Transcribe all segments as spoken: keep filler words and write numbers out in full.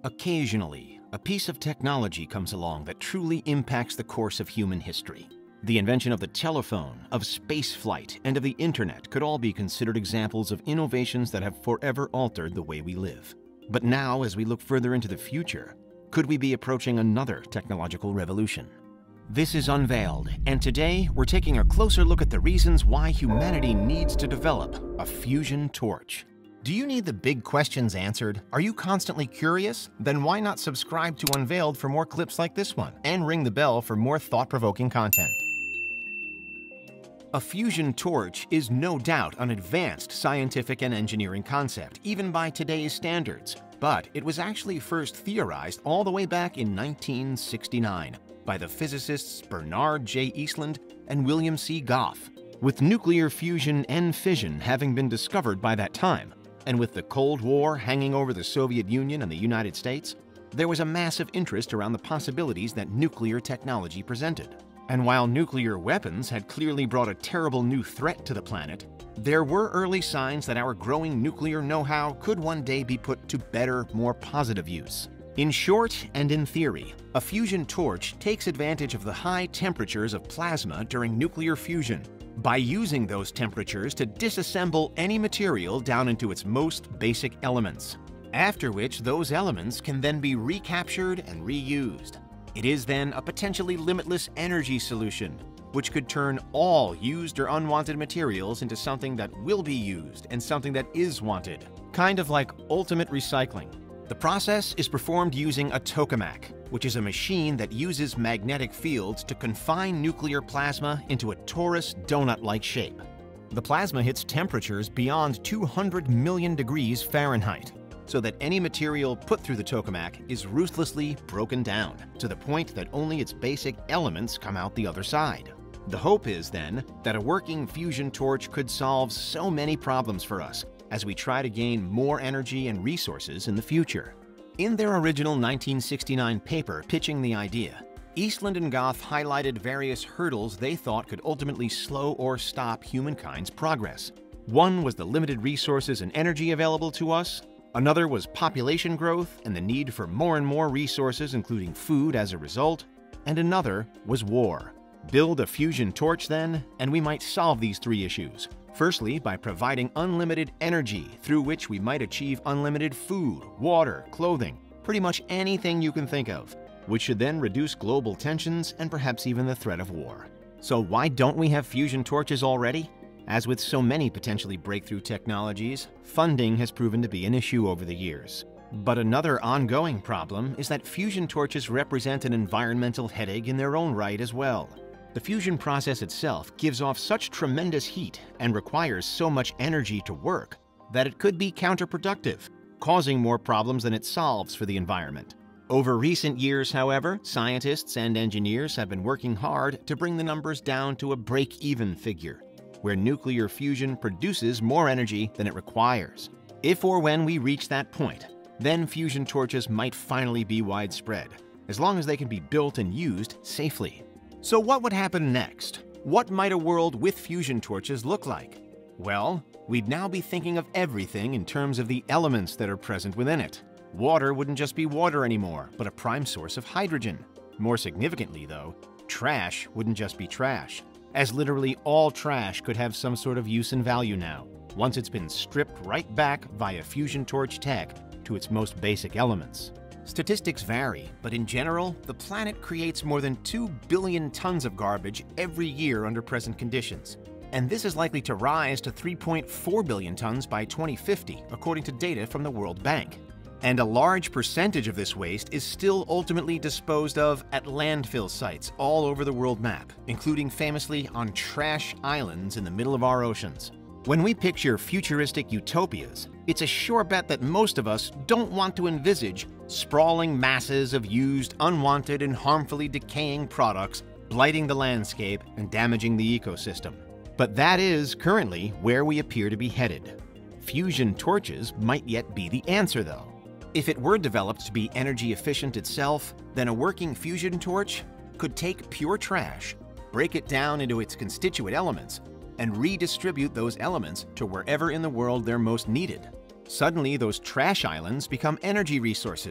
Occasionally, a piece of technology comes along that truly impacts the course of human history. The invention of the telephone, of space flight, and of the internet could all be considered examples of innovations that have forever altered the way we live. But now, as we look further into the future, could we be approaching another technological revolution? This is Unveiled, and today we're taking a closer look at the reasons why humanity needs to develop a fusion torch. Do you need the big questions answered? Are you constantly curious? Then why not subscribe to Unveiled for more clips like this one, and ring the bell for more thought-provoking content. A fusion torch is no doubt an advanced scientific and engineering concept, even by today's standards, but it was actually first theorized all the way back in nineteen sixty-nine by the physicists Bernard J. Eastland and William C. Goff, with nuclear fusion and fission having been discovered by that time. And with the Cold War hanging over the Soviet Union and the United States, there was a massive interest around the possibilities that nuclear technology presented. And while nuclear weapons had clearly brought a terrible new threat to the planet, there were early signs that our growing nuclear know-how could one day be put to better, more positive use. In short, and in theory, a fusion torch takes advantage of the high temperatures of plasma during nuclear fusion, by using those temperatures to disassemble any material down into its most basic elements, after which those elements can then be recaptured and reused. It is then a potentially limitless energy solution, which could turn all used or unwanted materials into something that will be used and something that is wanted, kind of like ultimate recycling. The process is performed using a tokamak, which is a machine that uses magnetic fields to confine nuclear plasma into a torus donut-like shape. The plasma hits temperatures beyond two hundred million degrees Fahrenheit, so that any material put through the tokamak is ruthlessly broken down, to the point that only its basic elements come out the other side. The hope is, then, that a working fusion torch could solve so many problems for us, as we try to gain more energy and resources in the future. In their original nineteen sixty-nine paper pitching the idea, Eastland and Goff highlighted various hurdles they thought could ultimately slow or stop humankind's progress. One was the limited resources and energy available to us. Another was population growth and the need for more and more resources, including food as a result. And another was war. Build a fusion torch then, and we might solve these three issues. Firstly, by providing unlimited energy through which we might achieve unlimited food, water, clothing, pretty much anything you can think of, which should then reduce global tensions and perhaps even the threat of war. So why don't we have fusion torches already? As with so many potentially breakthrough technologies, funding has proven to be an issue over the years. But another ongoing problem is that fusion torches represent an environmental headache in their own right as well. The fusion process itself gives off such tremendous heat and requires so much energy to work that it could be counterproductive, causing more problems than it solves for the environment. Over recent years, however, scientists and engineers have been working hard to bring the numbers down to a break-even figure, where nuclear fusion produces more energy than it requires. If or when we reach that point, then fusion torches might finally be widespread, as long as they can be built and used safely. So what would happen next? What might a world with fusion torches look like? Well, we'd now be thinking of everything in terms of the elements that are present within it. Water wouldn't just be water anymore, but a prime source of hydrogen. More significantly, though, trash wouldn't just be trash, as literally all trash could have some sort of use and value now, once it's been stripped right back via fusion torch tech to its most basic elements. Statistics vary, but in general, the planet creates more than two billion tons of garbage every year under present conditions. And this is likely to rise to three point four billion tons by twenty fifty, according to data from the World Bank. And a large percentage of this waste is still ultimately disposed of at landfill sites all over the world map, including famously on trash islands in the middle of our oceans. When we picture futuristic utopias, it's a sure bet that most of us don't want to envisage sprawling masses of used, unwanted, and harmfully decaying products blighting the landscape and damaging the ecosystem. But that is currently where we appear to be headed. Fusion torches might yet be the answer, though. If it were developed to be energy efficient itself, then a working fusion torch could take pure trash, break it down into its constituent elements, and redistribute those elements to wherever in the world they're most needed. Suddenly, those trash islands become energy resources,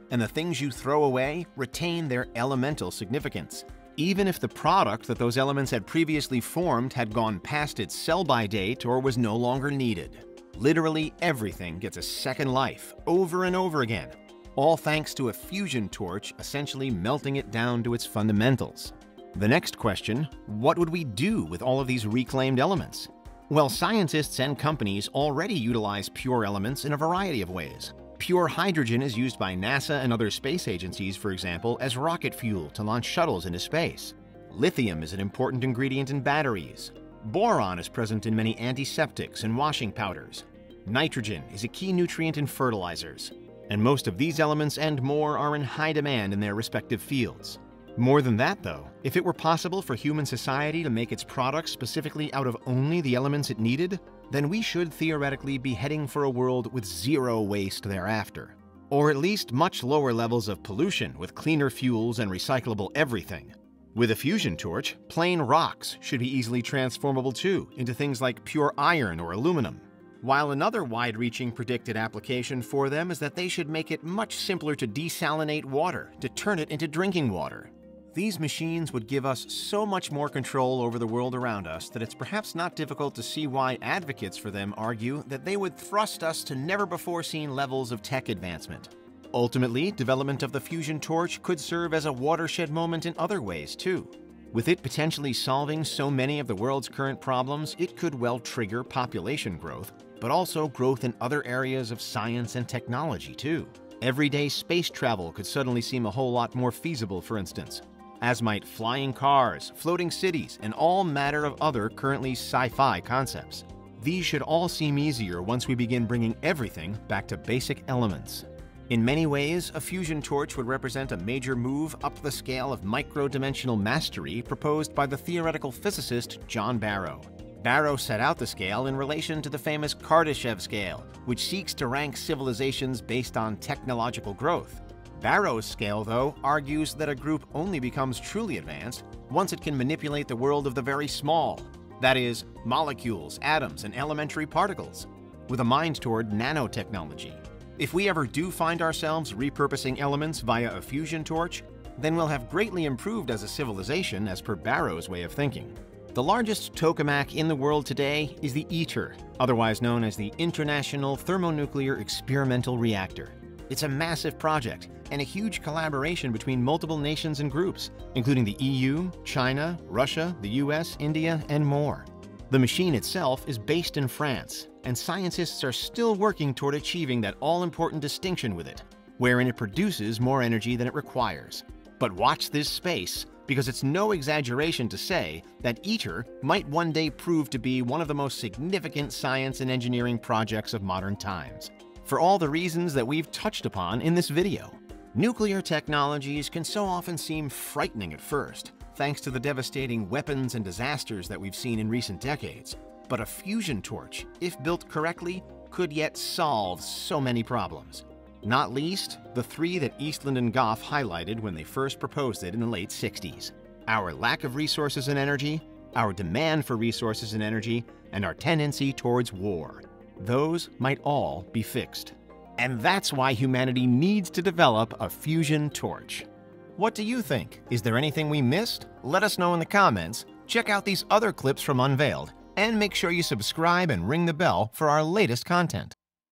and the things you throw away retain their elemental significance. Even if the product that those elements had previously formed had gone past its sell-by date or was no longer needed. Literally everything gets a second life, over and over again, all thanks to a fusion torch essentially melting it down to its fundamentals. The next question, what would we do with all of these reclaimed elements? Well, scientists and companies already utilize pure elements in a variety of ways. Pure hydrogen is used by NASA and other space agencies, for example, as rocket fuel to launch shuttles into space. Lithium is an important ingredient in batteries. Boron is present in many antiseptics and washing powders. Nitrogen is a key nutrient in fertilizers. And most of these elements and more are in high demand in their respective fields. More than that, though, if it were possible for human society to make its products specifically out of only the elements it needed, then we should theoretically be heading for a world with zero waste thereafter. Or at least much lower levels of pollution with cleaner fuels and recyclable everything. With a fusion torch, plain rocks should be easily transformable too into things like pure iron or aluminum. While another wide-reaching predicted application for them is that they should make it much simpler to desalinate water, to turn it into drinking water. These machines would give us so much more control over the world around us that it's perhaps not difficult to see why advocates for them argue that they would thrust us to never-before-seen levels of tech advancement. Ultimately, development of the fusion torch could serve as a watershed moment in other ways, too. With it potentially solving so many of the world's current problems, it could well trigger population growth, but also growth in other areas of science and technology, too. Everyday space travel could suddenly seem a whole lot more feasible, for instance, as might flying cars, floating cities, and all matter of other currently sci-fi concepts. These should all seem easier once we begin bringing everything back to basic elements. In many ways, a fusion torch would represent a major move up the scale of micro-dimensional mastery proposed by the theoretical physicist John Barrow. Barrow set out the scale in relation to the famous Kardashev scale, which seeks to rank civilizations based on technological growth. Barrow's scale, though, argues that a group only becomes truly advanced once it can manipulate the world of the very small, that is, molecules, atoms, and elementary particles, with a mind toward nanotechnology. If we ever do find ourselves repurposing elements via a fusion torch, then we'll have greatly improved as a civilization as per Barrow's way of thinking. The largest tokamak in the world today is the ITER, otherwise known as the International Thermonuclear Experimental Reactor. It's a massive project and a huge collaboration between multiple nations and groups, including the E U, China, Russia, the U S, India, and more. The machine itself is based in France, and scientists are still working toward achieving that all-important distinction with it, wherein it produces more energy than it requires. But watch this space, because it's no exaggeration to say that ITER might one day prove to be one of the most significant science and engineering projects of modern times, for all the reasons that we've touched upon in this video. Nuclear technologies can so often seem frightening at first, thanks to the devastating weapons and disasters that we've seen in recent decades. But a fusion torch, if built correctly, could yet solve so many problems. Not least, the three that Eastland and Goff highlighted when they first proposed it in the late sixties. Our lack of resources and energy, our demand for resources and energy, and our tendency towards war. Those might all be fixed. And that's why humanity needs to develop a fusion torch. What do you think? Is there anything we missed? Let us know in the comments. Check out these other clips from Unveiled, and make sure you subscribe and ring the bell for our latest content.